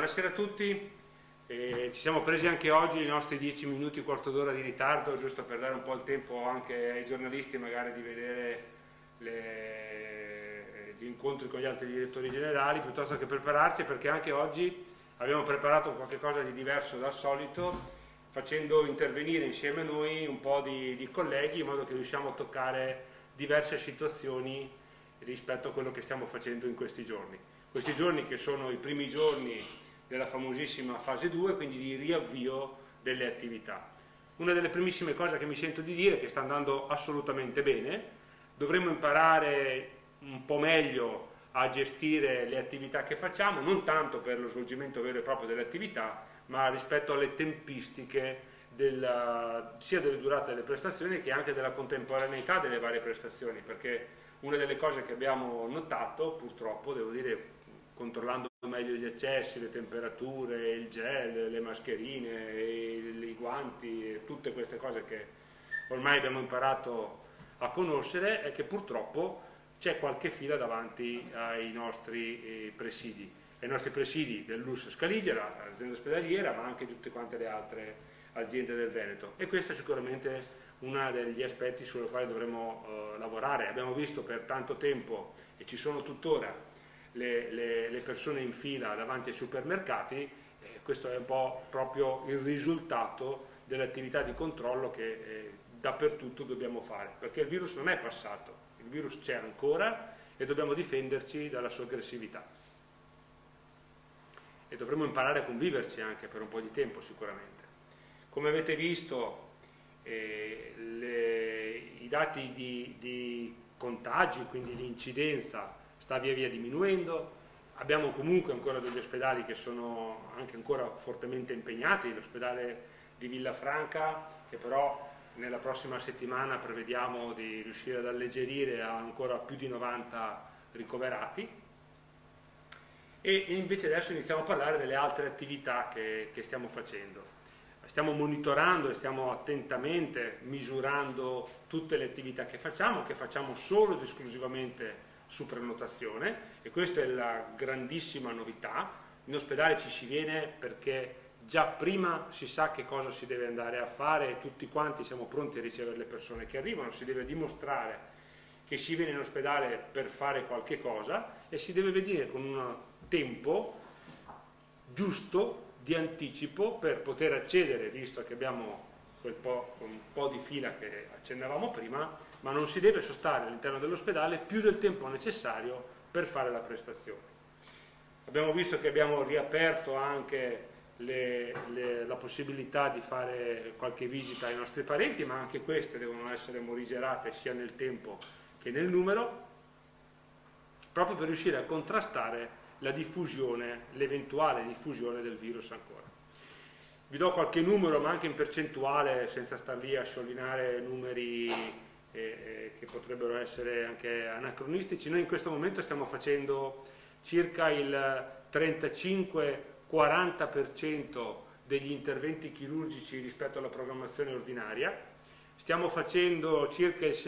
Buonasera a tutti. Ci siamo presi anche oggi i nostri 10 minuti, un quarto d'ora di ritardo, giusto per dare un po' il tempo anche ai giornalisti magari di vedere gli incontri con gli altri direttori generali, piuttosto che prepararci, perché anche oggi abbiamo preparato qualcosa di diverso dal solito, facendo intervenire insieme a noi un po' di colleghi, in modo che riusciamo a toccare diverse situazioni rispetto a quello che stiamo facendo in questi giorni. Questi giorni che sono i primi giorni della famosissima fase 2, quindi di riavvio delle attività. Una delle primissime cose che mi sento di dire è che sta andando assolutamente bene, dovremmo imparare un po' meglio a gestire le attività che facciamo, non tanto per lo svolgimento vero e proprio delle attività, ma rispetto alle tempistiche sia delle durate delle prestazioni che anche della contemporaneità delle varie prestazioni, perché una delle cose che abbiamo notato, purtroppo, devo dire, controllando meglio gli accessi, le temperature, il gel, le mascherine, i guanti, tutte queste cose che ormai abbiamo imparato a conoscere, è che purtroppo c'è qualche fila davanti ai nostri presidi. Ai nostri presidi del Lus Scaligera, l'azienda ospedaliera, ma anche tutte quante le altre aziende del Veneto. E questo è sicuramente uno degli aspetti sui quali dovremo lavorare. Abbiamo visto per tanto tempo, e ci sono tuttora, le persone in fila davanti ai supermercati, questo è un po' proprio il risultato dell'attività di controllo che dappertutto dobbiamo fare, perché il virus non è passato, il virus c'è ancora e dobbiamo difenderci dalla sua aggressività. E dovremo imparare a conviverci anche per un po' di tempo sicuramente. Come avete visto, i dati di contagi, quindi l'incidenza, sta via via diminuendo. Abbiamo comunque ancora degli ospedali che sono anche ancora fortemente impegnati, l'ospedale di Villafranca, che però nella prossima settimana prevediamo di riuscire ad alleggerire a ancora più di 90 ricoverati. E invece adesso iniziamo a parlare delle altre attività che stiamo facendo. Stiamo monitorando e stiamo attentamente misurando tutte le attività che facciamo solo ed esclusivamente su prenotazione, e questa è la grandissima novità. In ospedale ci si viene perché già prima si sa che cosa si deve andare a fare e tutti quanti siamo pronti a ricevere le persone che arrivano, si deve dimostrare che si viene in ospedale per fare qualche cosa e si deve venire con un tempo giusto di anticipo per poter accedere, visto che abbiamo un po' di fila che accennavamo prima, ma non si deve sostare all'interno dell'ospedale più del tempo necessario per fare la prestazione. Abbiamo visto che abbiamo riaperto anche la possibilità di fare qualche visita ai nostri parenti, ma anche queste devono essere morigerate sia nel tempo che nel numero, proprio per riuscire a contrastare la diffusione, l'eventuale diffusione del virus ancora. Vi do qualche numero, ma anche in percentuale, senza star lì a sciorinare numeri che potrebbero essere anche anacronistici. Noi in questo momento stiamo facendo circa il 35-40% degli interventi chirurgici rispetto alla programmazione ordinaria, stiamo facendo circa il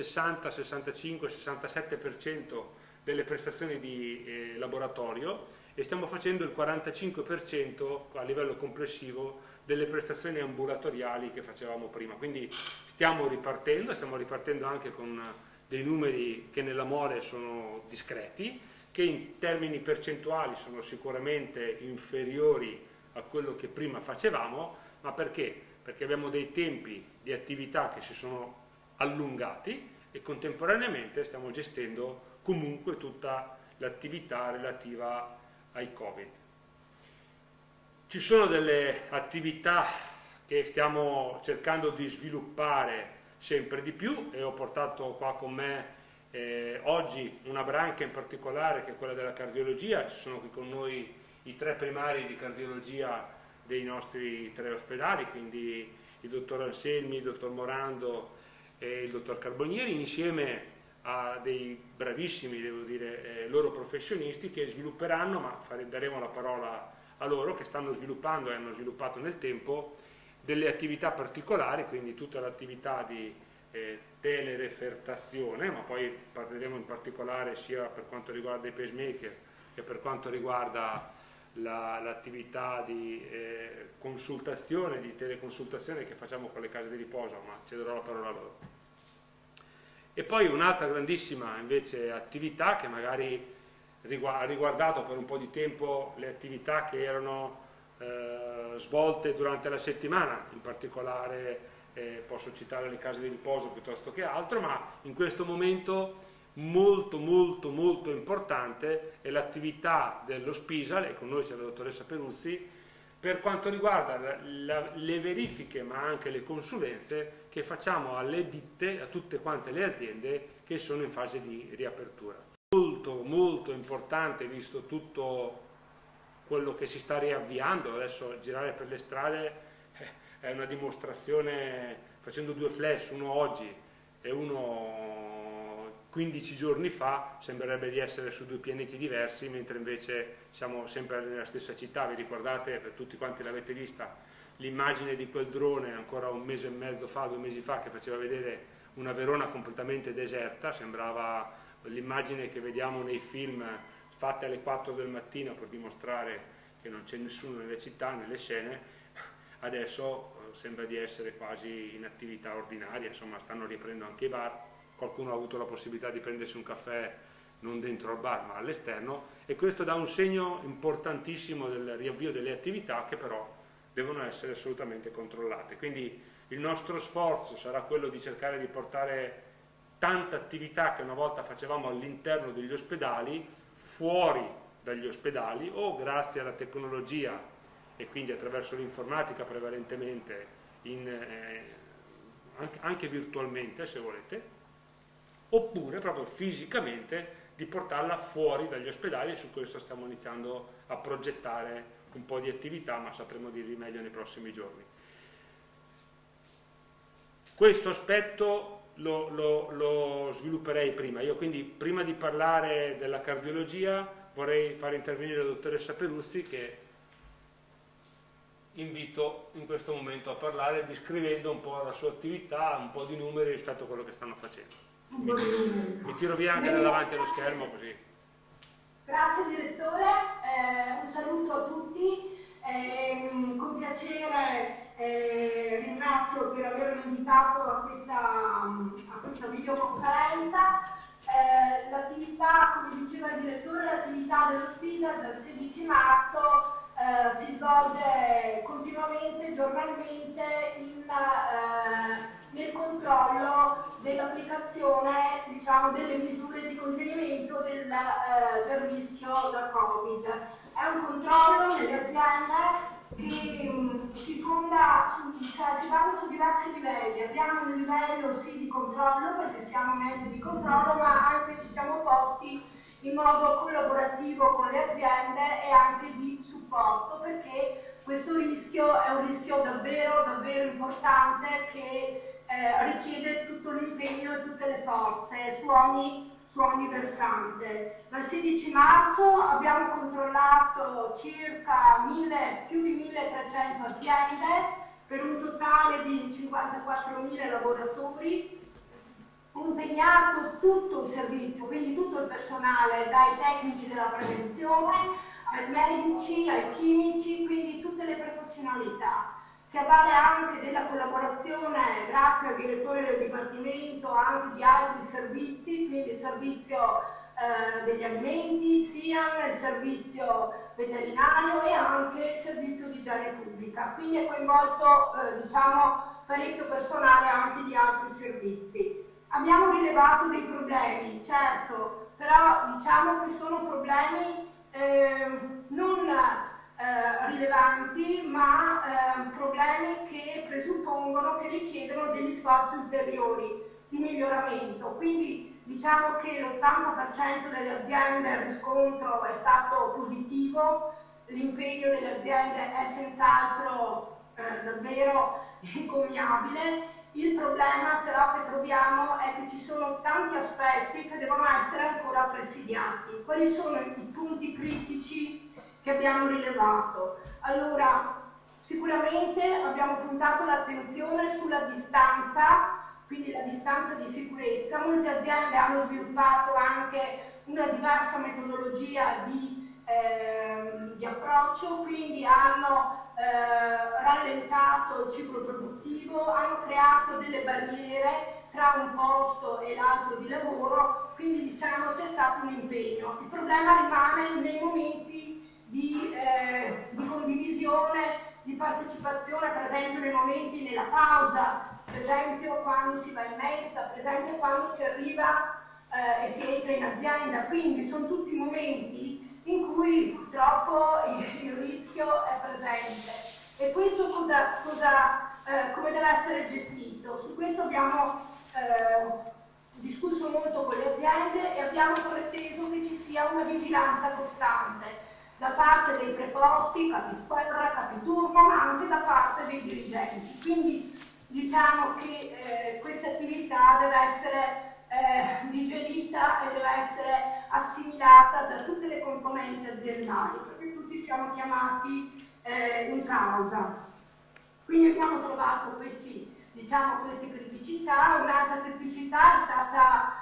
60-65-67% delle prestazioni di laboratorio e stiamo facendo il 45% a livello complessivo delle prestazioni ambulatoriali che facevamo prima. Quindi stiamo ripartendo anche con dei numeri che nella mole sono discreti, che in termini percentuali sono sicuramente inferiori a quello che prima facevamo, ma perché? Perché abbiamo dei tempi di attività che si sono allungati e contemporaneamente stiamo gestendo comunque tutta l'attività relativa ai Covid. Ci sono delle attività che stiamo cercando di sviluppare sempre di più e ho portato qua con me oggi una branca in particolare che è quella della cardiologia. Ci sono qui con noi i 3 primari di cardiologia dei nostri 3 ospedali, quindi il dottor Anselmi, il dottor Morando e il dottor Carbonieri, insieme a dei bravissimi, devo dire, loro professionisti che svilupperanno, ma daremo la parola a loro, che stanno sviluppando e hanno sviluppato nel tempo delle attività particolari, quindi tutta l'attività di telerefertazione, ma poi parleremo in particolare sia per quanto riguarda i pacemaker che per quanto riguarda l'attività di consultazione, di teleconsultazione che facciamo con le case di riposo, ma cederò la parola a loro. E poi un'altra grandissima invece attività che magari ha riguardato per un po' di tempo le attività che erano svolte durante la settimana, in particolare posso citare le case di riposo piuttosto che altro, ma in questo momento molto molto molto importante è l'attività dello Spisal, e con noi c'è la dottoressa Peruzzi, per quanto riguarda le verifiche ma anche le consulenze che facciamo alle ditte, a tutte quante le aziende che sono in fase di riapertura. Molto molto importante, visto tutto quello che si sta riavviando, adesso girare per le strade è una dimostrazione, facendo due flash, uno oggi e uno 15 giorni fa, sembrerebbe di essere su due pianeti diversi, mentre invece siamo sempre nella stessa città. Vi ricordate, per tutti quanti l'avete vista, l'immagine di quel drone ancora un mese e mezzo fa, 2 mesi fa, che faceva vedere una Verona completamente deserta, sembrava l'immagine che vediamo nei film fatte alle 4 del mattino per dimostrare che non c'è nessuno nelle città, nelle scene. Adesso sembra di essere quasi in attività ordinaria, insomma stanno riaprendo anche i bar, qualcuno ha avuto la possibilità di prendersi un caffè non dentro al bar ma all'esterno, e questo dà un segno importantissimo del riavvio delle attività, che però devono essere assolutamente controllate. Quindi il nostro sforzo sarà quello di cercare di portare tanta attività che una volta facevamo all'interno degli ospedali fuori dagli ospedali, o grazie alla tecnologia e quindi attraverso l'informatica prevalentemente, anche virtualmente se volete, oppure proprio fisicamente di portarla fuori dagli ospedali, e su questo stiamo iniziando a progettare un po' di attività, ma sapremo dirvi meglio nei prossimi giorni. Questo aspetto lo svilupperei prima. Io quindi, prima di parlare della cardiologia, vorrei fare intervenire la dottoressa Peruzzi, che invito in questo momento a parlare, descrivendo un po' la sua attività, un po' di numeri rispetto a quello che stanno facendo. Mi tiro via anche da davanti allo schermo, così. Grazie direttore, un saluto a tutti, con piacere ringrazio per avermi invitato a questa videoconferenza. L'attività, come diceva il direttore, l'attività dello Spisal dal 16 marzo si svolge continuamente, giornalmente, nel controllo dell'applicazione, diciamo, delle misure di contenimento del rischio da Covid. È un controllo nelle aziende che si fonda si basa su diversi livelli. Abbiamo un livello sì di controllo, perché siamo un ente di controllo, ma anche ci siamo posti in modo collaborativo con le aziende e anche di supporto, perché questo rischio è un rischio davvero, davvero importante che richiede tutto l'impegno e tutte le forze su ogni versante. Dal 16 marzo abbiamo controllato circa più di 1300 aziende per un totale di 54.000 lavoratori, impegnato tutto il servizio, quindi tutto il personale, dai tecnici della prevenzione ai medici, ai chimici, quindi tutte le professionalità. Si avvale anche della collaborazione, grazie al direttore del Dipartimento, anche di altri servizi, quindi il servizio degli alimenti, SIAN, il servizio veterinario e anche il servizio di igiene pubblica. Quindi è coinvolto diciamo, parecchio personale anche di altri servizi. Abbiamo rilevato dei problemi, certo, però diciamo che sono problemi non rilevanti, ma problemi che presuppongono, che richiedono degli sforzi ulteriori di miglioramento. Quindi diciamo che l'80% delle aziende il riscontro è stato positivo, l'impegno delle aziende è senz'altro davvero encomiabile. Il problema però che troviamo è che ci sono tanti aspetti che devono essere ancora presidiati. Quali sono i punti critici che abbiamo rilevato? Allora, sicuramente abbiamo puntato l'attenzione sulla distanza, quindi la distanza di sicurezza. Molte aziende hanno sviluppato anche una diversa metodologia di di approccio, quindi hanno rallentato il ciclo produttivo, hanno creato delle barriere tra un posto e l'altro di lavoro, quindi diciamo c'è stato un impegno. Il problema rimane nei momenti di condivisione, di partecipazione, per esempio nei momenti nella pausa, per esempio quando si va in mensa, per esempio quando si arriva e si entra in azienda, quindi sono tutti momenti in cui purtroppo il rischio è presente. E questo come deve essere gestito? Su questo abbiamo discusso molto con le aziende e abbiamo preteso che ci sia una vigilanza costante da parte dei preposti, capi squadra, capi turno, ma anche da parte dei dirigenti. Quindi diciamo che questa attività deve essere digerita e deve essere assimilata da tutte le componenti aziendali, perché tutti siamo chiamati in causa. Quindi abbiamo trovato queste criticità. Un'altra criticità è stata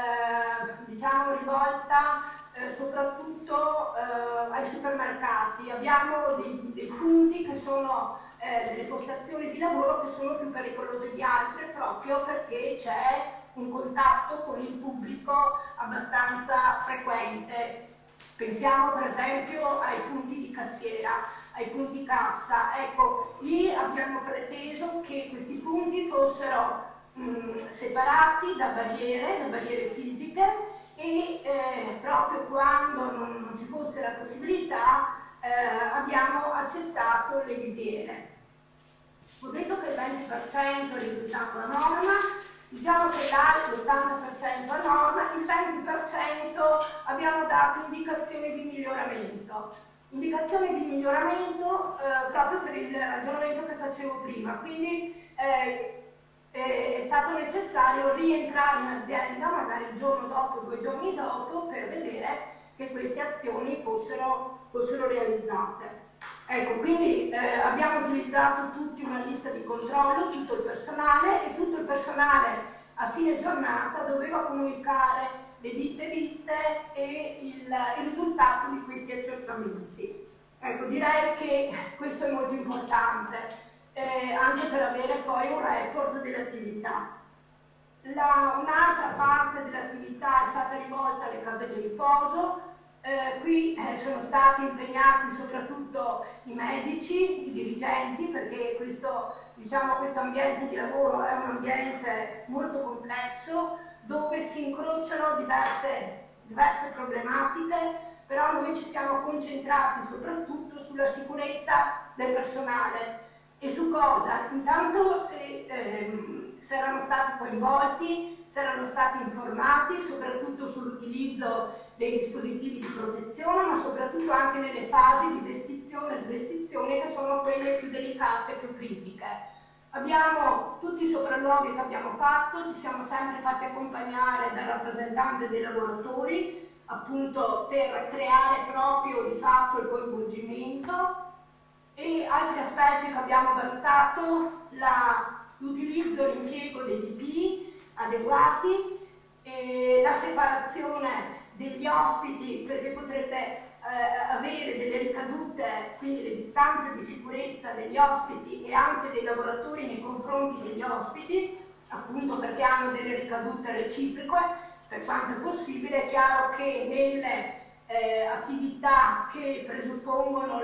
rivolta soprattutto ai supermercati. Abbiamo dei punti che sono delle postazioni di lavoro che sono più pericolose di altre, proprio perché c'è un contatto con il pubblico abbastanza frequente. Pensiamo per esempio ai punti di cassiera, ai punti cassa. Ecco, lì abbiamo preteso che questi punti fossero separati da barriere fisiche e proprio quando non ci fosse la possibilità abbiamo accettato le visiere. Ho detto che il 20% è riduciamo la norma, diciamo che l'80% a norma, il 20% abbiamo dato indicazioni di miglioramento. Indicazioni di miglioramento proprio per il ragionamento che facevo prima, quindi è stato necessario rientrare in azienda magari il giorno dopo, 2 giorni dopo, per vedere che queste azioni fossero realizzate. Ecco, quindi abbiamo utilizzato tutti una lista di controllo, tutto il personale, e tutto il personale a fine giornata doveva comunicare le ditte viste e il risultato di questi accertamenti. Ecco, direi che questo è molto importante, anche per avere poi un report dell'attività. Un'altra parte dell'attività è stata rivolta alle case di riposo. Qui sono stati impegnati soprattutto i medici, i dirigenti, perché questo ambiente di lavoro è un ambiente molto complesso, dove si incrociano diverse problematiche, però noi ci siamo concentrati soprattutto sulla sicurezza del personale. E su cosa? Intanto se erano stati coinvolti, se erano stati informati soprattutto sull'utilizzo dei dispositivi di protezione, ma soprattutto anche nelle fasi di vestizione e svestizione, che sono quelle più delicate, più critiche. Abbiamo tutti i sopralluoghi che abbiamo fatto, ci siamo sempre fatti accompagnare dal rappresentante dei lavoratori, appunto per creare proprio di fatto il coinvolgimento. E altri aspetti che abbiamo valutato: l'utilizzo e l'impiego dei DPI adeguati, la separazione degli ospiti, perché potrebbe avere delle ricadute, quindi le distanze di sicurezza degli ospiti e anche dei lavoratori nei confronti degli ospiti, appunto perché hanno delle ricadute reciproche per quanto è possibile. È chiaro che nelle attività che presuppongono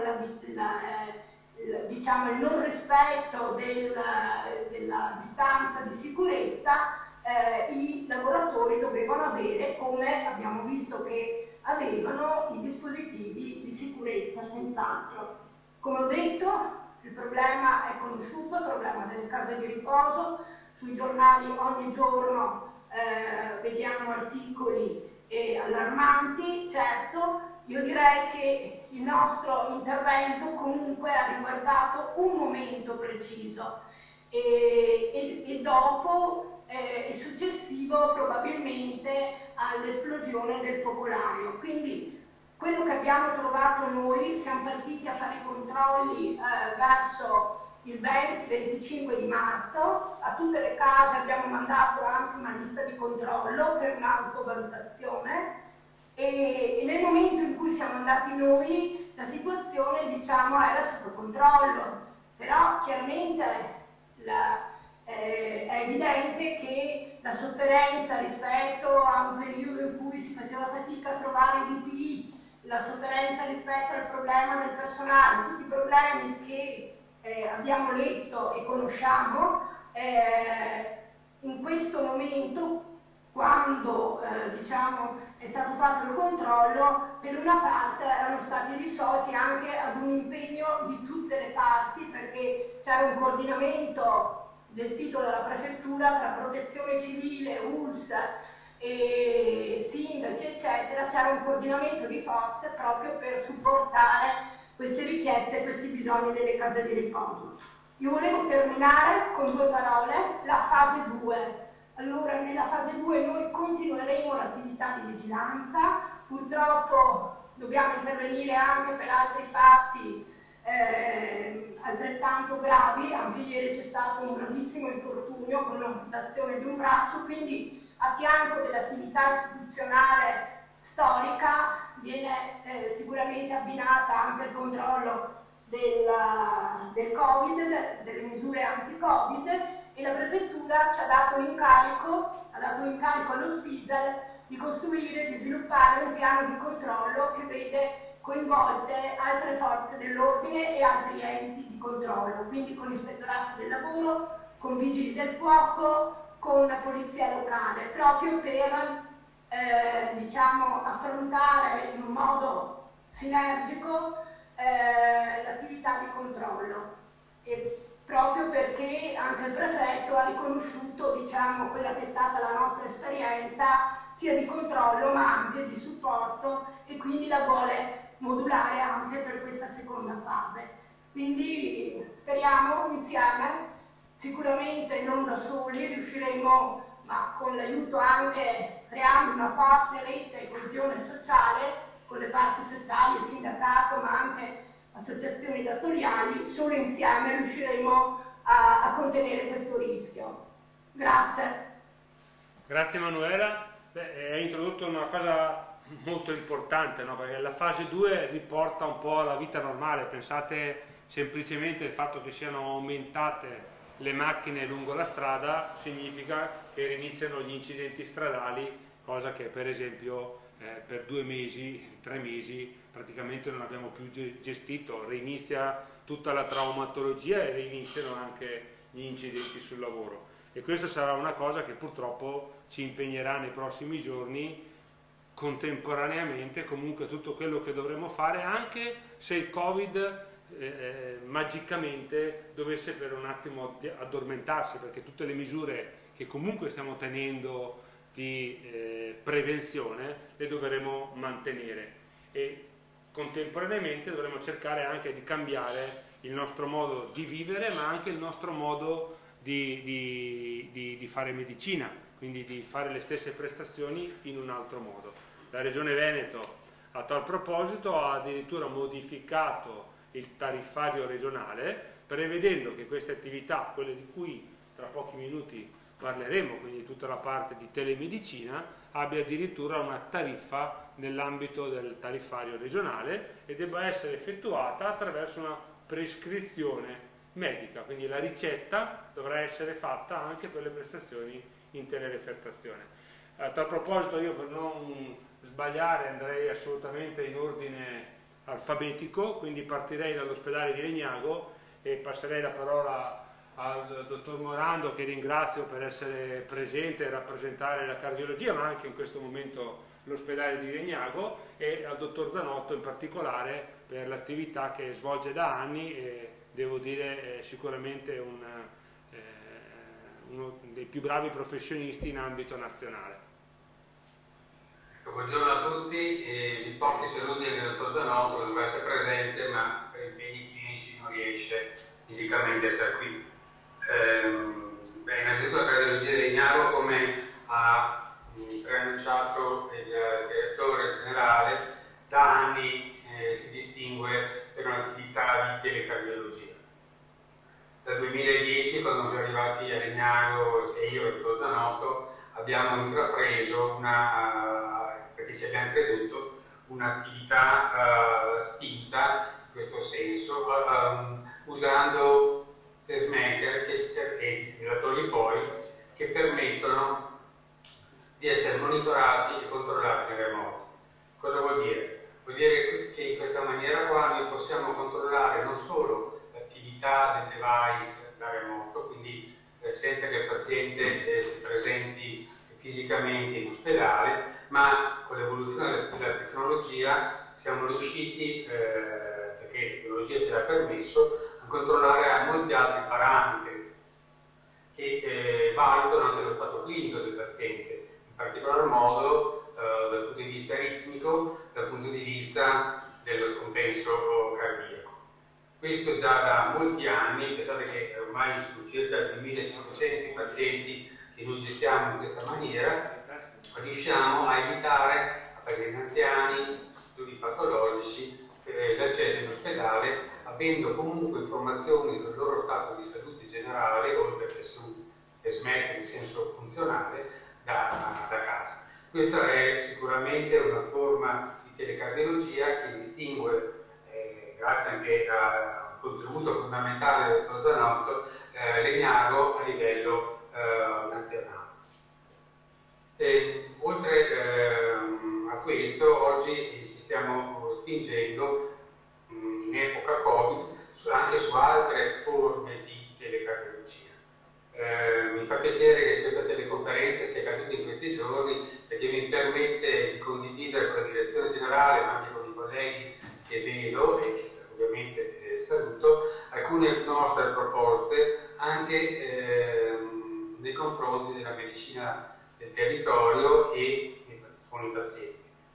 il non rispetto della distanza di sicurezza, i lavoratori dovevano avere, come abbiamo visto che avevano, i dispositivi di sicurezza senz'altro. Come ho detto, il problema è conosciuto, il problema delle case di riposo. Sui giornali ogni giorno vediamo articoli allarmanti. Certo, io direi che il nostro intervento comunque ha riguardato un momento preciso e dopo e successivo probabilmente all'esplosione del focolaio. Quindi quello che abbiamo trovato noi, siamo partiti a fare i controlli verso il 20-25 di marzo, a tutte le case abbiamo mandato anche una lista di controllo per un'autovalutazione, e nel momento in cui siamo andati noi, la situazione diciamo era sotto controllo, però chiaramente è evidente che la sofferenza rispetto a un periodo in cui si faceva fatica a trovare i DPI, la sofferenza rispetto al problema del personale, tutti i problemi che abbiamo letto e conosciamo, in questo momento, quando diciamo, è stato fatto il controllo, per una parte erano stati risolti anche ad un impegno di tutte le parti, perché c'era un coordinamento gestito dalla prefettura tra protezione civile, ULS e sindaci eccetera, c'era un coordinamento di forze proprio per supportare queste richieste e questi bisogni delle case di riposo. Io volevo terminare con 2 parole, la fase 2. Allora, nella fase 2 noi continueremo l'attività di vigilanza, purtroppo dobbiamo intervenire anche per altri fatti altrettanto gravi, anche ieri c'è stato un gravissimo infortunio con l'amputazione di un braccio, quindi a fianco dell'attività istituzionale storica viene sicuramente abbinata anche il controllo del Covid, delle misure anti-Covid, e la prefettura ci ha dato l'incarico allo SPISAL di costruire, di sviluppare un piano di controllo che vede coinvolte altre forze dell'ordine e altri enti di controllo, quindi con l'ispettorato del lavoro, con vigili del fuoco, con la polizia locale, proprio per diciamo, affrontare in un modo sinergico l'attività di controllo. E proprio perché anche il prefetto ha riconosciuto diciamo, quella che è stata la nostra esperienza sia di controllo ma anche di supporto, e quindi la vuole modulare anche per questa seconda fase. Quindi speriamo insieme, sicuramente non da soli, riusciremo, ma con l'aiuto anche, creando una forte rete e coesione sociale con le parti sociali, il sindacato ma anche associazioni datoriali, solo insieme riusciremo a contenere questo rischio. Grazie. Grazie Manuela. Hai introdotto una cosa molto importante, no? Perché la fase 2 riporta un po' alla vita normale. Pensate semplicemente al fatto che siano aumentate le macchine lungo la strada, significa che riniziano gli incidenti stradali, cosa che per esempio per 2 mesi, 3 mesi praticamente non abbiamo più gestito. Rinizia tutta la traumatologia e riniziano anche gli incidenti sul lavoro, e questo sarà una cosa che purtroppo ci impegnerà nei prossimi giorni. Contemporaneamente comunque tutto quello che dovremo fare, anche se il Covid magicamente dovesse per un attimo addormentarsi, perché tutte le misure che comunque stiamo tenendo di prevenzione le dovremo mantenere, e contemporaneamente dovremo cercare anche di cambiare il nostro modo di vivere, ma anche il nostro modo di fare medicina, quindi di fare le stesse prestazioni in un altro modo. La Regione Veneto a tal proposito ha addirittura modificato il tariffario regionale, prevedendo che queste attività, quelle di cui tra pochi minuti parleremo, quindi tutta la parte di telemedicina, abbia addirittura una tariffa nell'ambito del tariffario regionale e debba essere effettuata attraverso una prescrizione medica, quindi la ricetta dovrà essere fatta anche per le prestazioni in telerefertazione. A tal proposito io, per non sbagliare, andrei assolutamente in ordine alfabetico, quindi partirei dall'ospedale di Legnago e passerei la parola al dottor Morando, che ringrazio per essere presente e rappresentare la cardiologia, ma anche in questo momento l'ospedale di Legnago, e al dottor Zanotto in particolare per l'attività che svolge da anni, e devo dire è sicuramente uno dei più bravi professionisti in ambito nazionale. Buongiorno a tutti, vi porto i saluti del dottor Zanotto, che doveva essere presente ma per impegni clinici non riesce fisicamente a essere qui. Innanzitutto la cardiologia di Legnago, come ha preannunciato il direttore generale, da anni si distingue per un'attività di telecardiologia. Dal 2010, quando siamo arrivati a Legnago, sia io e il dottor Zanotto, abbiamo intrapreso perché ci abbiamo creduto, un'attività spinta in questo senso, usando pacemaker e fibrillatori poi che permettono di essere monitorati e controllati in remoto. Cosa vuol dire? Vuol dire che in questa maniera qua noi possiamo controllare non solo l'attività del device da remoto, quindi senza che il paziente si presenti fisicamente in ospedale, ma con l'evoluzione della tecnologia siamo riusciti, perché la tecnologia ce l'ha permesso, a controllare molti altri parametri che valutano anche lo stato clinico del paziente, in particolar modo dal punto di vista ritmico, dal punto di vista dello scompenso cardiaco. Questo già da molti anni, pensate che ormai sono circa 2500 i pazienti che noi gestiamo in questa maniera, riusciamo a evitare a pazienti anziani, studi patologici, l'accesso in ospedale, avendo comunque informazioni sul loro stato di salute generale, oltre che su pacemaker in senso funzionale, da casa. Questa è sicuramente una forma di telecardiologia che distingue, grazie anche al contributo fondamentale del dottor Zanotto, Legnago a livello nazionale. Oltre a questo, oggi ci stiamo spingendo in epoca Covid anche su altre forme di telecardiologia. Mi fa piacere che questa teleconferenza sia caduta in questi giorni perché mi permette di condividere con la direzione generale, ma anche con i colleghi che vedo e che ovviamente saluto, alcune nostre proposte anche nei confronti della medicina del territorio e con i pazienti.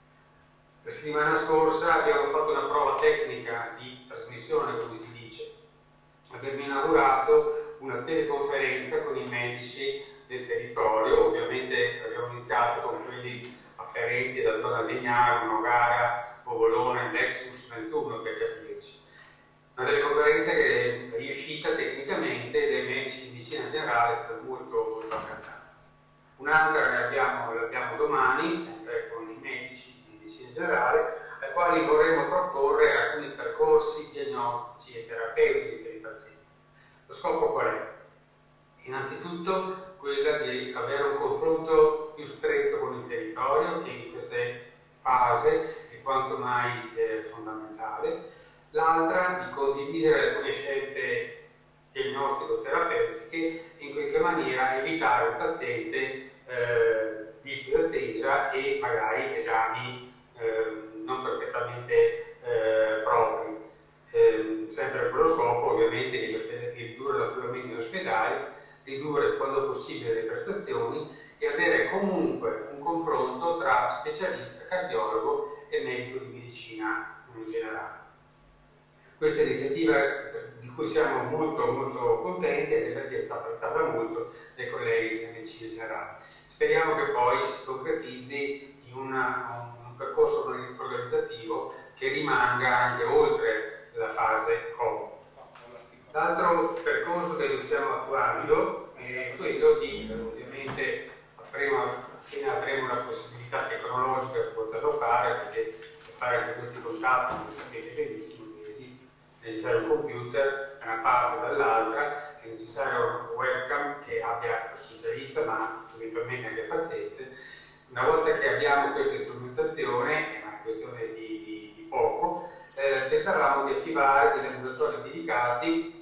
La settimana scorsa abbiamo fatto una prova tecnica di trasmissione, come si dice. Abbiamo inaugurato una teleconferenza con i medici del territorio, ovviamente abbiamo iniziato con quelli afferenti alla zona Legnago, Nogara, Bovolone, Nexus 21 per capirci. Una teleconferenza che è riuscita tecnicamente dai medici di medicina generale, è stata molto apprezzata. Un'altra l'abbiamo domani, sempre con i medici di medicina generale, ai quali vorremmo proporre alcuni percorsi diagnostici e terapeutici per i pazienti. Lo scopo qual è? Innanzitutto quella di avere un confronto più stretto con il territorio, che in questa fase è quanto mai fondamentale. L'altra di condividere alcune scelte diagnostico-terapeutiche e in qualche maniera evitare al paziente liste d'attesa e magari esami non perfettamente propri. Sempre con lo scopo ovviamente di ridurre l'affluamento in ospedale, ridurre quando possibile le prestazioni e avere comunque un confronto tra specialista, cardiologo e medico di medicina in generale. Questa iniziativa di cui siamo molto contenti anche perché è stata apprezzata molto dai colleghi di medicina generale. Speriamo che poi si concretizzi in un percorso organizzativo che rimanga anche oltre la fase Covid. L'altro percorso che noi stiamo attuando è quello di, ovviamente, appena avremo la possibilità tecnologica di poterlo fare, perché per fare anche questi contatti, lo sapete benissimo, è necessario un computer da una parte o dall'altra, è necessario un webcam che abbia lo specialista ma eventualmente anche il paziente. Una volta che abbiamo questa strumentazione, è una questione di poco, pensavamo di attivare degli ambulatori dedicati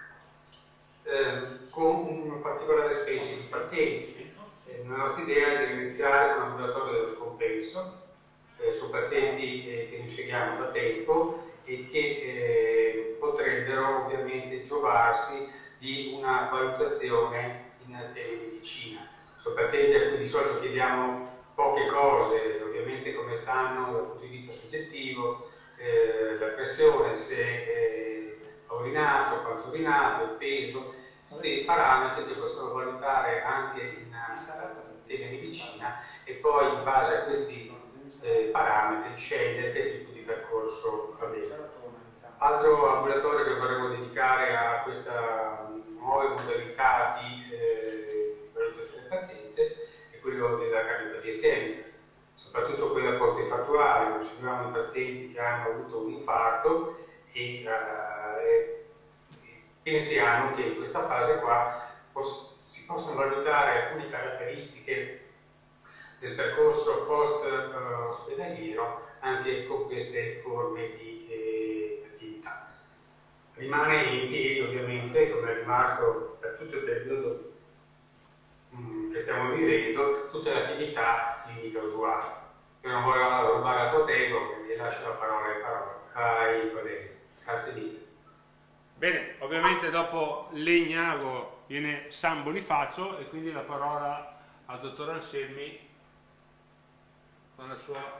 con una particolare specie di pazienti. La nostra idea è di iniziare con un ambulatorio dello scompenso su pazienti che noi seguiamo da tempo e che potrebbero ovviamente giovarsi di una valutazione in telemedicina. Sono pazienti a cui di solito chiediamo poche cose, ovviamente come stanno dal punto di vista soggettivo, la pressione, se ha urinato, quanto ha urinato, il peso, tutti i parametri che possono valutare anche in telemedicina e poi in base a questi parametri scegliere che tipo di percorso avere. Altro ambulatorio che vorremmo dedicare a questa nuove modalità di valutazione del paziente è quello della cardiopatia ischemica. Sono soprattutto quella post-infartuale. Noi seguiamo i pazienti che hanno avuto un infarto e pensiamo che in questa fase qua si possano valutare alcune caratteristiche del percorso post-ospedaliero anche con queste forme di attività. Rimane in piedi ovviamente, come è rimasto per tutto il periodo che stiamo vivendo, tutta l'attività clinica usuale. Io non voglio rubare al tuo tempo, quindi lascio la parola ai colleghi. Grazie mille. Bene, ovviamente dopo Legnago viene San Bonifacio e quindi la parola al dottor Anselmi con la sua...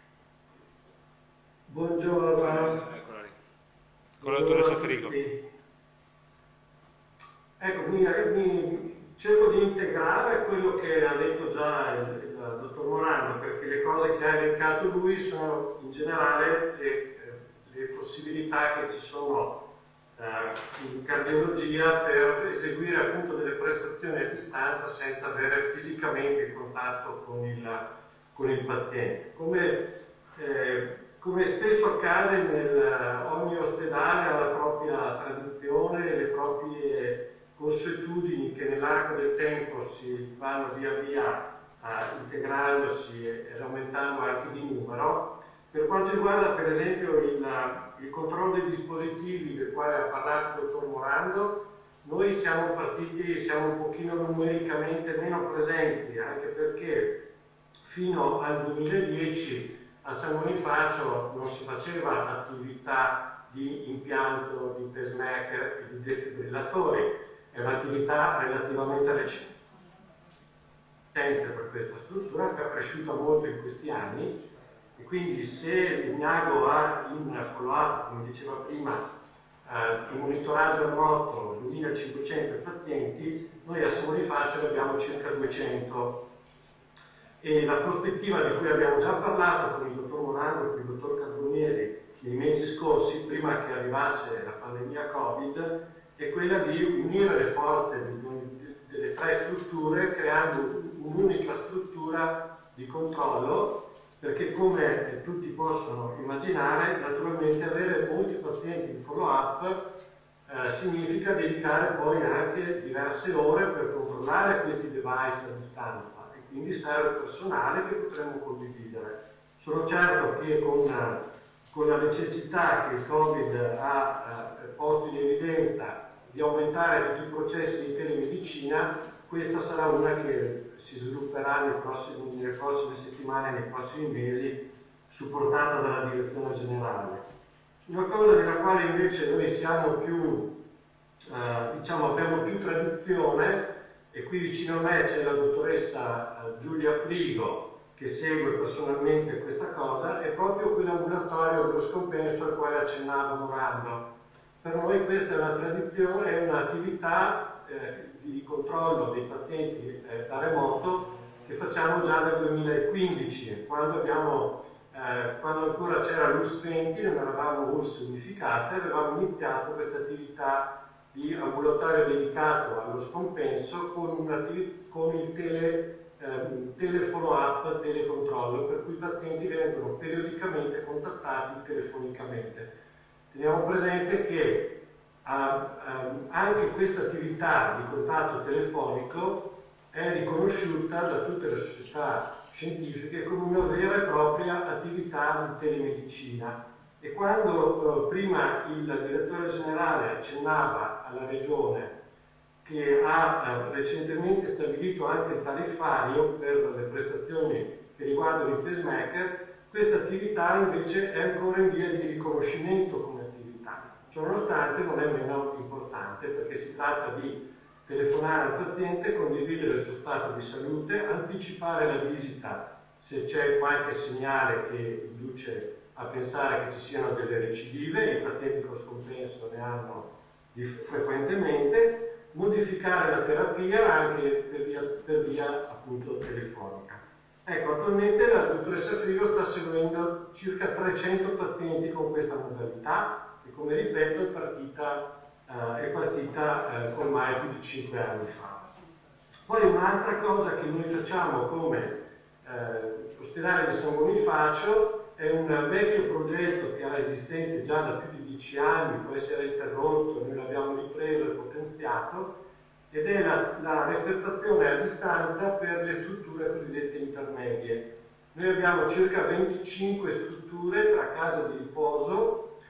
Buongiorno. Eccola lì. Con la dottoressa Frigo. Ecco, mi cerco di integrare quello che ha detto già il dottor Morando, perché le cose che ha elencato lui sono in generale le possibilità che ci sono in cardiologia per eseguire appunto delle prestazioni a distanza senza avere fisicamente il contatto con il paziente. Come spesso accade ogni ospedale ha la propria tradizione e le proprie consuetudini che nell'arco del tempo si vanno via via integrandosi e aumentando anche di numero. Per quanto riguarda per esempio il controllo dei dispositivi del quale ha parlato il dottor Morando, noi siamo un pochino numericamente meno presenti, anche perché fino al 2010 a San Bonifacio non si faceva attività di impianto di pacemaker e di defibrillatori, è un'attività relativamente recente per questa struttura che è cresciuta molto in questi anni, e quindi se Legnago ha in follow-up, come diceva prima, in monitoraggio remoto 2500 pazienti, noi a San Bonifacio ne abbiamo circa 200. E la prospettiva di cui abbiamo già parlato con il dottor Morando e con il dottor Carbonieri nei mesi scorsi, prima che arrivasse la pandemia Covid, è quella di unire le forze delle tre strutture creando un'unica struttura di controllo, perché come tutti possono immaginare, naturalmente avere molti pazienti in follow-up significa dedicare poi anche diverse ore per controllare questi device a distanza. Quindi serve personale che potremmo condividere. Sono certo che con la necessità che il Covid ha posto in evidenza di aumentare tutti i processi di telemedicina, questa sarà una che si svilupperà nelle prossime settimane, nei prossimi mesi, supportata dalla direzione generale. Una cosa nella quale invece noi siamo più, abbiamo più tradizione, e qui vicino a me c'è la dottoressa Giulia Frigo che segue personalmente questa cosa, è proprio quell'ambulatorio dello scompenso al quale accennava Morando. Per noi questa è una tradizione, è un'attività di controllo dei pazienti da remoto che facciamo già dal 2015, quando ancora c'era l'ULS 20, non eravamo ULS unificate, avevamo iniziato questa attività di ambulatorio dedicato allo scompenso con il telefollow-up, telecontrollo, per cui i pazienti vengono periodicamente contattati telefonicamente. Teniamo presente che anche questa attività di contatto telefonico è riconosciuta da tutte le società scientifiche come una vera e propria attività di telemedicina. E quando prima il direttore generale accennava alla Regione che ha recentemente stabilito anche il tariffario per le prestazioni che riguardano il pacemaker, questa attività invece è ancora in via di riconoscimento come attività. Ciononostante non è meno importante, perché si tratta di telefonare al paziente, condividere il suo stato di salute, anticipare la visita se c'è qualche segnale che induce a pensare che ci siano delle recidive, i pazienti con scompenso ne hanno frequentemente, modificare la terapia anche per via appunto telefonica. Ecco, attualmente la dottoressa Frigo sta seguendo circa 300 pazienti con questa modalità e, come ripeto, è partita ormai più di 5 anni fa. Poi un'altra cosa che noi facciamo come L'ospedale di San Bonifacio è un vecchio progetto che era esistente già da più di 10 anni, poi si era interrotto, noi l'abbiamo ripreso e potenziato, ed è la refertazione a distanza per le strutture cosiddette intermedie. Noi abbiamo circa 25 strutture tra case di riposo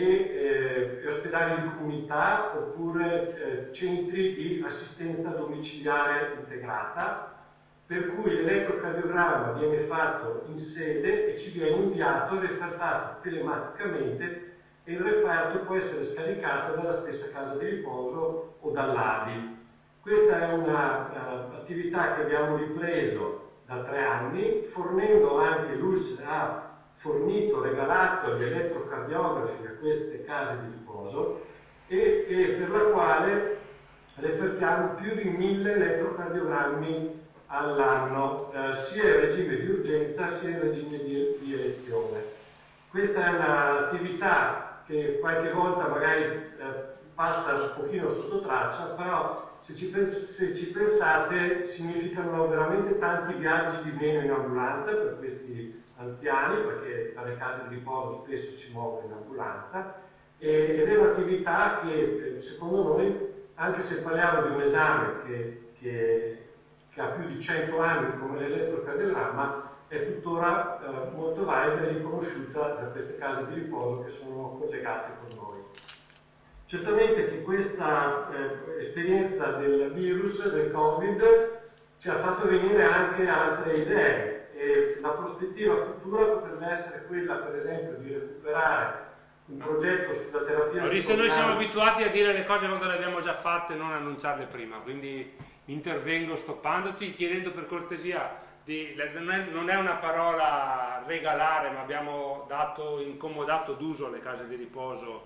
e ospedali di comunità oppure centri di assistenza domiciliare integrata, per cui l'elettrocardiogramma viene fatto in sede e ci viene inviato e refertato telematicamente, e il referto può essere scaricato dalla stessa casa di riposo o dall'ADI. Questa è un'attività che abbiamo ripreso da 3 anni, fornendo anche l'ULSS ha fornito, regalato gli elettrocardiografi a queste case di riposo e per la quale refertiamo più di 1000 elettrocardiogrammi all'anno, sia in regime di urgenza sia in regime di elezione. Questa è un'attività che qualche volta magari passa un pochino sotto traccia, però se ci pensate significano veramente tanti viaggi di meno in ambulanza per questi anziani, perché dalle case di riposo spesso si muovono in ambulanza, ed è un'attività che secondo noi, anche se parliamo di un esame che ha più di 100 anni come l'elettrocardiogramma, è tuttora molto valida e riconosciuta da queste case di riposo che sono collegate con noi. Certamente che questa esperienza del virus, del Covid, ci ha fatto venire anche altre idee, e la prospettiva futura potrebbe essere quella, per esempio, di recuperare un progetto sulla terapia. Maurizio, noi siamo abituati a dire le cose quando le abbiamo già fatte, non annunciarle prima, quindi intervengo stoppandoti, chiedendo per cortesia non è una parola regalare, ma abbiamo dato incomodato d'uso alle case di riposo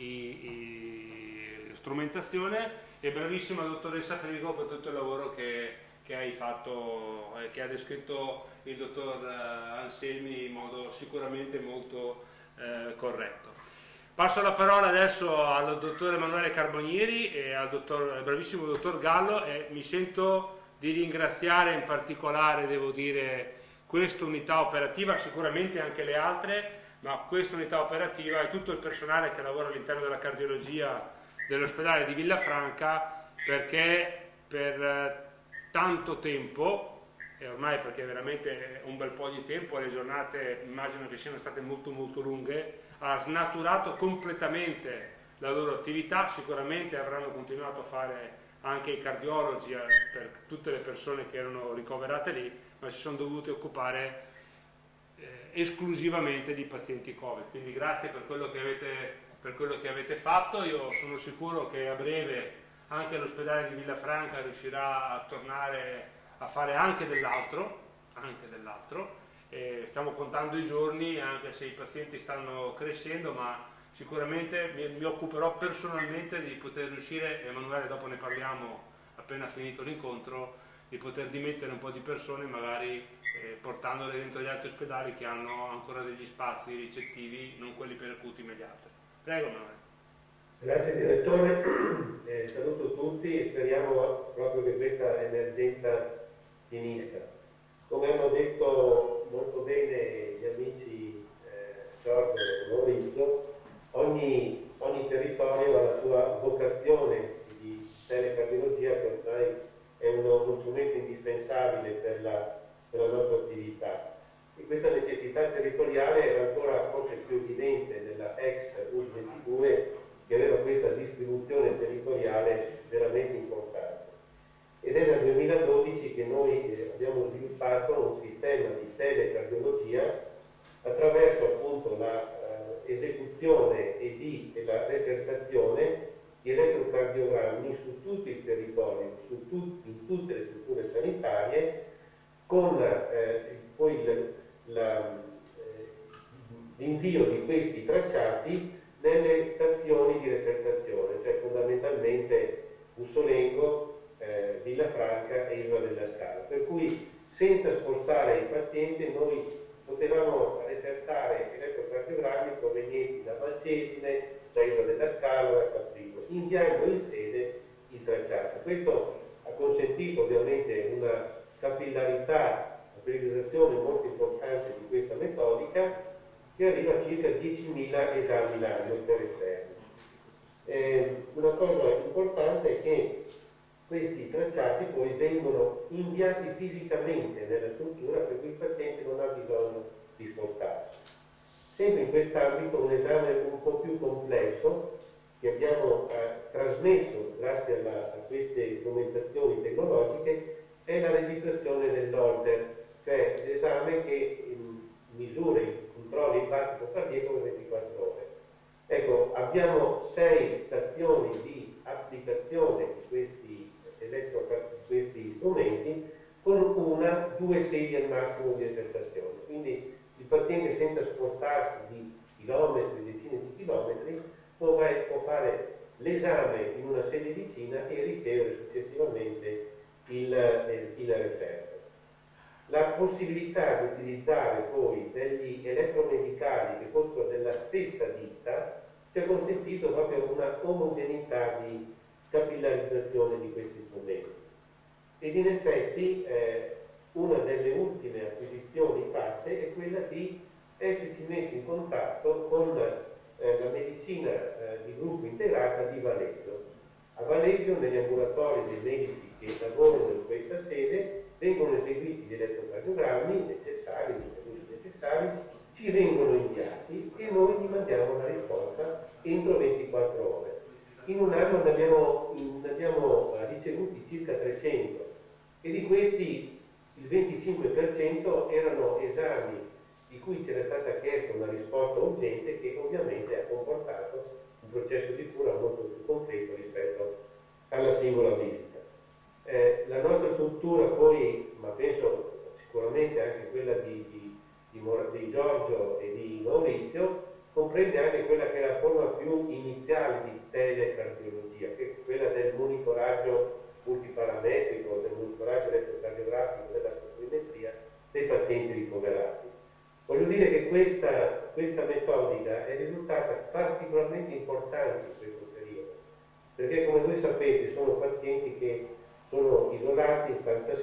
strumentazione, e bravissima dottoressa Frigo per tutto il lavoro che hai fatto, che ha descritto il dottor Anselmi in modo sicuramente molto corretto. Passo la parola adesso al dottor Emanuele Carbonieri e al bravissimo dottor Gallo, e mi sento di ringraziare in particolare, devo dire, questa unità operativa, sicuramente anche le altre, ma questa unità operativa e tutto il personale che lavora all'interno della cardiologia dell'ospedale di Villafranca, perché per tanto tempo, e ormai perché veramente un bel po' di tempo, le giornate immagino che siano state molto molto lunghe, ha snaturato completamente la loro attività. Sicuramente avranno continuato a fare anche i cardiologi per tutte le persone che erano ricoverate lì, ma si sono dovuti occupare esclusivamente di pazienti Covid. Quindi grazie per quello che avete fatto. Io sono sicuro che a breve anche l'ospedale di Villafranca riuscirà a tornare a fare anche dell'altro. Stiamo contando i giorni, anche se i pazienti stanno crescendo, ma sicuramente mi occuperò personalmente di poter riuscire, Emanuele dopo ne parliamo appena finito l'incontro, di poter dimettere un po' di persone, magari portandole dentro gli altri ospedali che hanno ancora degli spazi ricettivi, non quelli per acuti immediati. Prego Emanuele. Grazie direttore, saluto tutti e speriamo proprio che questa emergenza finisca. Come hanno detto molto bene gli amici Giorgio e Maurizio, ogni territorio ha la sua vocazione di telecardiologia, che ormai è uno strumento indispensabile per la nostra attività. E questa necessità territoriale era ancora forse più evidente nella ex U22, che aveva questa distribuzione territoriale veramente importante. Ed è dal 2012 che noi abbiamo sviluppato un sistema di telecardiologia attraverso appunto l'esecuzione e la refertazione di elettrocardiogrammi su tutto il territorio, in tutte le strutture sanitarie, con poi l'invio di questi tracciati nelle stazioni di refertazione, cioè fondamentalmente Bussolengo, Villafranca e Isola della Scala, per cui senza spostare il paziente noi potevamo refertare elettrocardiogrammi provenienti da Valcesine, da Isola della Scala, da Caprico, inviando in sede il tracciato. Questo ha consentito ovviamente una capillarità, la realizzazione che arriva a circa 10.000 esami l'anno per esterni. Una cosa importante è che questi tracciati poi vengono inviati fisicamente nella struttura, per cui il paziente non ha bisogno di spostarsi. Sempre in quest'ambito un esame un po' più complesso che abbiamo trasmesso grazie a queste strumentazioni tecnologiche è la registrazione dell'Holter, cioè l'esame che misura i controlli il battito cardiaco per 24 ore. Ecco, abbiamo 6 stazioni di applicazione di questi strumenti con 2 sedie al massimo di esercitazione. Quindi il paziente senza spostarsi di chilometri, decine di chilometri, può fare l'esame in una sede vicina e ricevere successivamente il referto. La possibilità di utilizzare poi degli elettromedicali che fossero della stessa ditta ci ha consentito proprio una omogeneità di capillarizzazione di questi strumenti. Ed in effetti una delle ultime acquisizioni fatte è quella di esserci messi in contatto con la medicina di gruppo integrata di Valeggio. A Valeggio, negli ambulatori dei medici che lavorano in questa sede, vengono eseguiti gli elettrocardiogrammi necessari, ci vengono inviati e noi gli mandiamo la risposta entro 24 ore. In un anno ne abbiamo ricevuti circa 300 e di questi il 25% erano esami di cui c'era stata chiesta una risposta urgente che ovviamente ha comportato un processo di cura molto più concreto rispetto alla singola visita. La nostra struttura poi, ma penso sicuramente anche quella di Giorgio e di Maurizio, comprende anche quella che è la forma più iniziale di telecardiologia, che è quella del monitoraggio multiparametrico, del monitoraggio elettrocardiografico, della saturimetria dei pazienti ricoverati. Voglio dire che questa metodica è risultata particolarmente importante in questo periodo, perché come voi sapete sono pazienti che sono isolati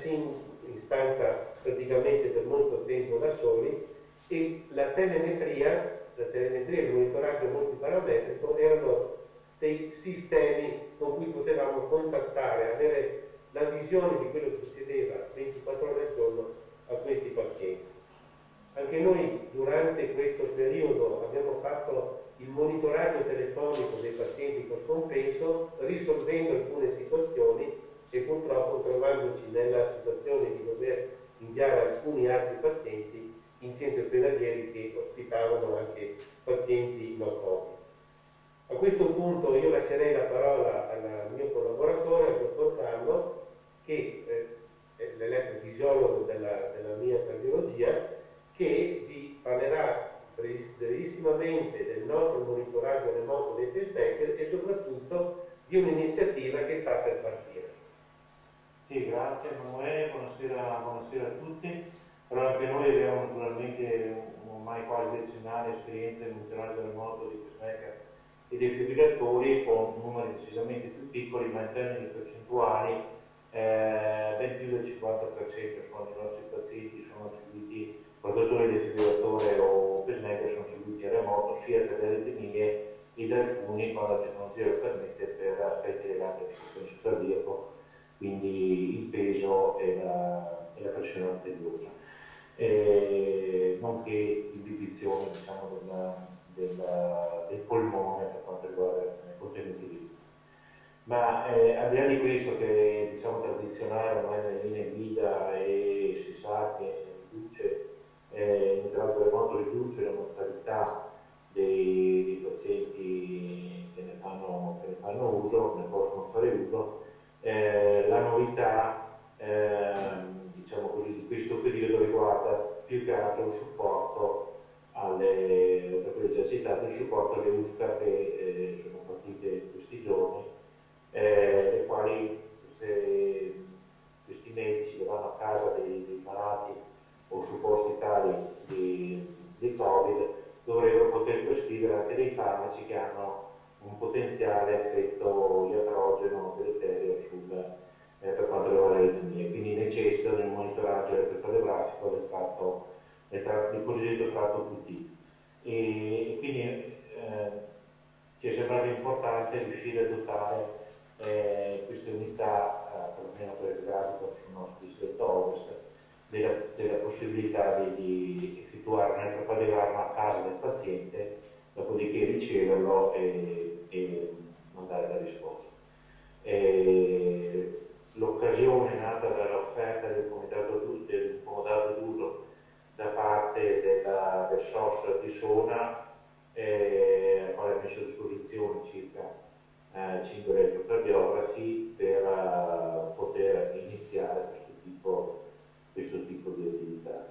in stanza praticamente per molto tempo da soli e la telemetria e il monitoraggio multiparametrico erano dei sistemi con cui potevamo contattare, avere la visione di quello che succedeva 24 ore al giorno a questi pazienti. Anche noi durante questo periodo abbiamo fatto il monitoraggio telefonico dei pazienti con scompenso, risolvendo alcune situazioni e purtroppo trovandoci nella situazione di dover inviare alcuni altri pazienti in centri ospedalieri che ospitavano anche pazienti no Covid. A questo punto io lascerei la parola al mio collaboratore, al dottor Carlo, che è l'elettrofisiologo della mia cardiologia, che vi parlerà brevissimamente del nostro monitoraggio remoto dei pacemaker e soprattutto di un'iniziativa che sta per partire. Sì, grazie Emanuele, buonasera a tutti. Però anche noi abbiamo naturalmente ormai quasi decennale esperienza in monitoraggio remoto di pacemaker e dei defibrillatori con numeri decisamente più piccoli, ma in termini percentuali ben più del 50% sono dei nostri pazienti sono seguiti, portatori di defibrillatore o pacemaker sono seguiti a remoto sia per le aritmie ed alcuni quando la tecnologia lo permette per aspetti legati al sistema cardiaco, quindi il peso e la pressione arteriosa, nonché inibizione diciamo, del polmone per quanto riguarda i contenuti di vita. Ma al di là di questo che diciamo tradizionale ormai nelle linee guida e si sa che riduce, il monitoraggio remoto riduce la mortalità dei pazienti che ne fanno uso, ne possono fare uso, la novità diciamo così, di questo periodo riguarda più che altro il supporto proprio già citato, il supporto alle USCA che sono partite questi giorni, le quali questi medici che vanno a casa dei malati o supposti tali di Covid dovrebbero poter prescrivere anche dei farmaci che hanno un potenziale effetto iatrogeno deleterio per quanto riguarda le aritmie, quindi necessitano del monitoraggio elettrocardiografico del cosiddetto tratto QT. E importante riuscire a dotare queste unità, perlomeno per il grafico sul nostro distretto ovest, della possibilità di effettuare una elettrocardiogramma a casa del paziente, dopodiché riceverlo e mandare la risposta. L'occasione è nata dall'offerta del comodato d'uso da parte del SOS di Sona, quale ha messo a disposizione circa 5 elettrocardiografi per poter iniziare questo tipo di attività.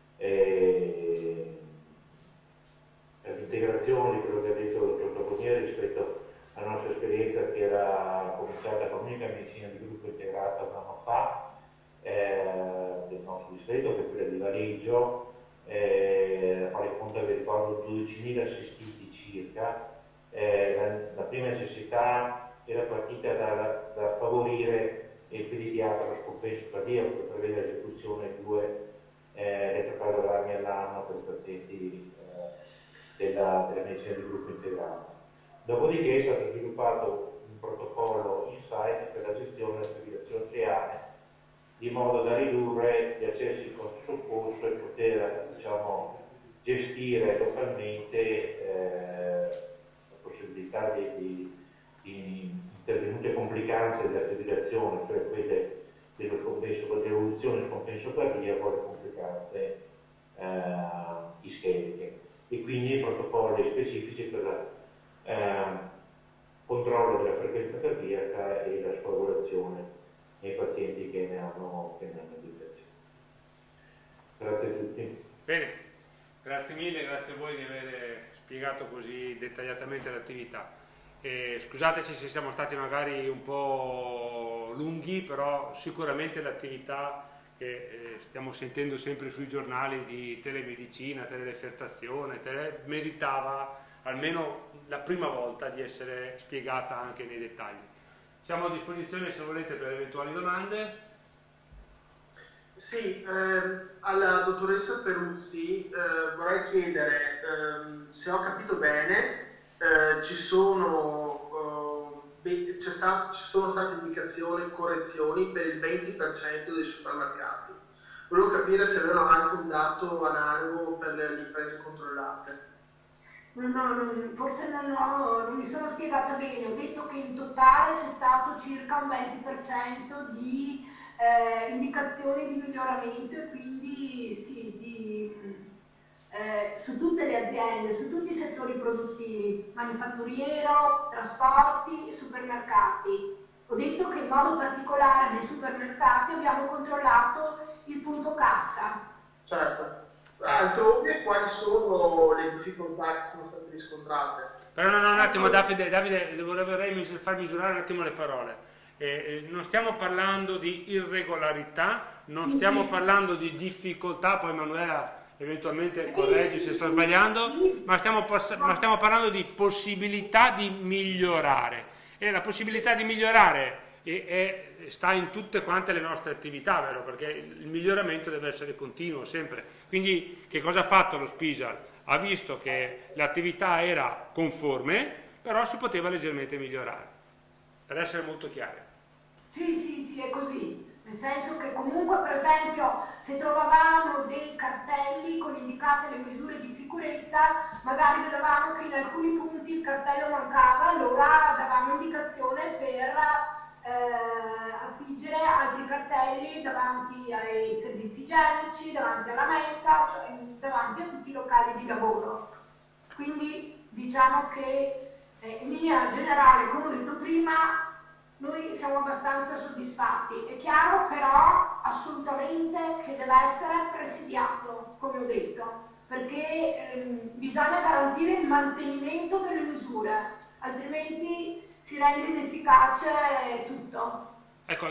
L'integrazione di quello che ha detto il dottor Caponieri rispetto alla nostra esperienza, che era cominciata con l'unica medicina di gruppo integrata un anno fa del nostro distretto, che è quella di Valeggio, la quale conta, vi ricordo, 12.000 assistiti circa. La prima necessità era partita da favorire il pediatra lo scompenso cardiaco, che prevede l'esecuzione di 2 elettrocardiogrammi all'anno per i pazienti della medicina di gruppo integrata. Dopodiché è stato sviluppato un protocollo Insight per la gestione delle fibrillazioni atriali, di modo da ridurre gli accessi di soccorso e poter, gestire localmente la possibilità di intervenute complicanze della fibrillazione, cioè quelle dell'evoluzione dello scompenso cardiaco, le complicanze ischemiche, e quindi protocolli specifici per controllo della frequenza cardiaca e la scoagulazione nei pazienti che ne hanno indicazione. Grazie a tutti. Bene, grazie mille, grazie a voi di aver spiegato così dettagliatamente l'attività. Scusateci se siamo stati magari un po' lunghi, però sicuramente l'attività che stiamo sentendo sempre sui giornali di telemedicina, telerefertazione, meritava almeno la prima volta di essere spiegata anche nei dettagli. Siamo a disposizione, se volete, per eventuali domande. Sì, alla dottoressa Peruzzi vorrei chiedere, se ho capito bene, ci sono state indicazioni, correzioni per il 20% dei supermercati. Volevo capire se avevano anche un dato analogo per le imprese controllate. No, forse non mi sono spiegata bene. Ho detto che in totale c'è stato circa un 20% di indicazioni di miglioramento, e quindi sì, su tutte le aziende, su tutti i settori produttivi, manifatturiero, trasporti e supermercati. Ho detto che in modo particolare nei supermercati abbiamo controllato il punto cassa. Certo. Altrove quali sono le difficoltà che sono state riscontrate? Però no, un attimo, Davide, vorrei far misurare un attimo le parole. Non stiamo parlando di irregolarità, non stiamo parlando di difficoltà, poi Manuela eventualmente correggi se sto sbagliando, ma stiamo parlando di possibilità di migliorare, e la possibilità di migliorare sta in tutte quante le nostre attività, vero? Perché il miglioramento deve essere continuo sempre. Quindi che cosa ha fatto lo Spisal? Ha visto che l'attività era conforme, però si poteva leggermente migliorare, per essere molto chiari. Sì, è così. Nel senso che comunque, per esempio, se trovavamo dei cartelli con indicate le misure di sicurezza, magari vedevamo che in alcuni punti il cartello mancava, allora davamo indicazione per affiggere altri cartelli davanti ai servizi igienici, davanti alla mensa, cioè davanti a tutti i locali di lavoro. Quindi diciamo che in linea generale, come ho detto prima, noi siamo abbastanza soddisfatti. È chiaro però assolutamente che deve essere presidiato, come ho detto, perché bisogna garantire il mantenimento delle misure, altrimenti si rende inefficace tutto. Ecco,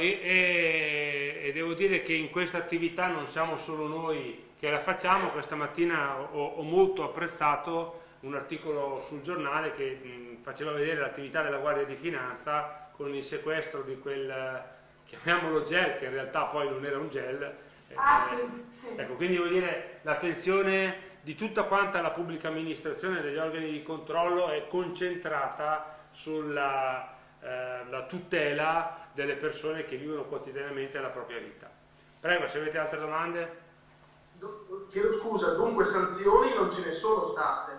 e devo dire che in questa attività non siamo solo noi che la facciamo. Questa mattina ho molto apprezzato un articolo sul giornale che faceva vedere l'attività della Guardia di Finanza con il sequestro di quel, chiamiamolo gel, che in realtà poi non era un gel. Sì. Ecco, quindi vuol dire l'attenzione di tutta quanta la pubblica amministrazione, degli organi di controllo, è concentrata sulla la tutela delle persone che vivono quotidianamente la propria vita. Prego, se avete altre domande. Chiedo scusa, dunque sanzioni non ce ne sono state?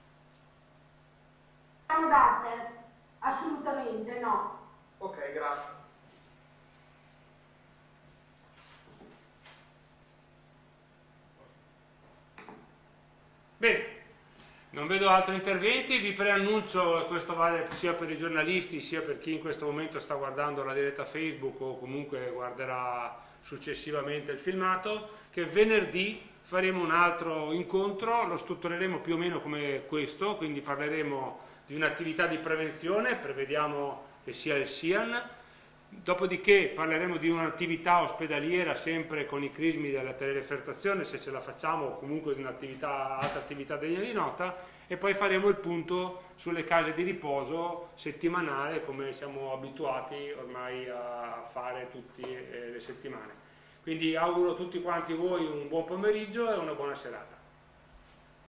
Sono date? Assolutamente no. Ok, grazie. Bene, non vedo altri interventi, vi preannuncio, e questo vale sia per i giornalisti sia per chi in questo momento sta guardando la diretta Facebook o comunque guarderà successivamente il filmato, che venerdì faremo un altro incontro, lo struttureremo più o meno come questo, quindi parleremo di un'attività di prevenzione, prevediamo che sia il SIAN, dopodiché parleremo di un'attività ospedaliera sempre con i crismi della telerefertazione, se ce la facciamo, o comunque di un'attività, altra attività degna di nota, e poi faremo il punto sulle case di riposo settimanale, come siamo abituati ormai a fare tutte le settimane. Quindi auguro a tutti quanti voi un buon pomeriggio e una buona serata.